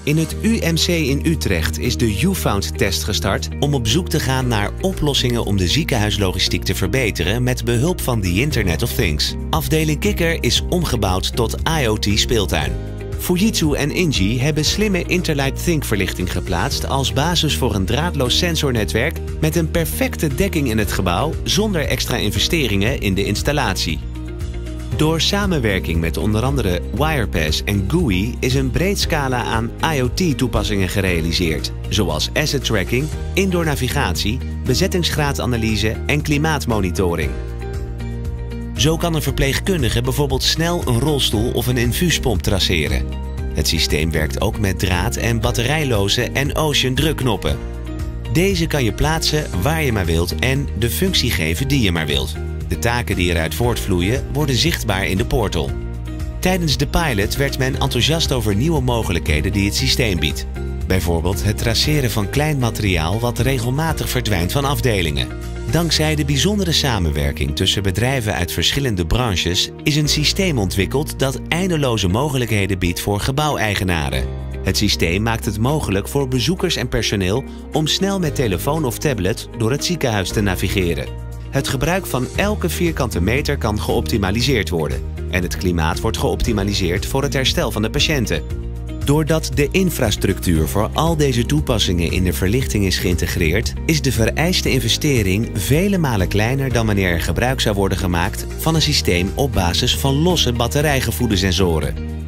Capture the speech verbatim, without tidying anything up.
In het U M C in Utrecht is de YouFound-test gestart om op zoek te gaan naar oplossingen om de ziekenhuislogistiek te verbeteren met behulp van the Internet of Things. Afdeling Kikker is omgebouwd tot I O T-speeltuin. Fujitsu en Inji hebben slimme Interlight Think verlichting geplaatst als basis voor een draadloos sensornetwerk met een perfecte dekking in het gebouw zonder extra investeringen in de installatie. Door samenwerking met onder andere Wirepass en G U I is een breed scala aan I O T-toepassingen gerealiseerd, zoals asset tracking, indoor navigatie, bezettingsgraadanalyse en klimaatmonitoring. Zo kan een verpleegkundige bijvoorbeeld snel een rolstoel of een infuuspomp traceren. Het systeem werkt ook met draad- en batterijloze en ocean drukknoppen. Deze kan je plaatsen waar je maar wilt en de functie geven die je maar wilt. De taken die eruit voortvloeien worden zichtbaar in de portal. Tijdens de pilot werd men enthousiast over nieuwe mogelijkheden die het systeem biedt. Bijvoorbeeld het traceren van klein materiaal wat regelmatig verdwijnt van afdelingen. Dankzij de bijzondere samenwerking tussen bedrijven uit verschillende branches is een systeem ontwikkeld dat eindeloze mogelijkheden biedt voor gebouweigenaren. Het systeem maakt het mogelijk voor bezoekers en personeel om snel met telefoon of tablet door het ziekenhuis te navigeren. Het gebruik van elke vierkante meter kan geoptimaliseerd worden en het klimaat wordt geoptimaliseerd voor het herstel van de patiënten. Doordat de infrastructuur voor al deze toepassingen in de verlichting is geïntegreerd, is de vereiste investering vele malen kleiner dan wanneer er gebruik zou worden gemaakt van een systeem op basis van losse batterijgevoede sensoren.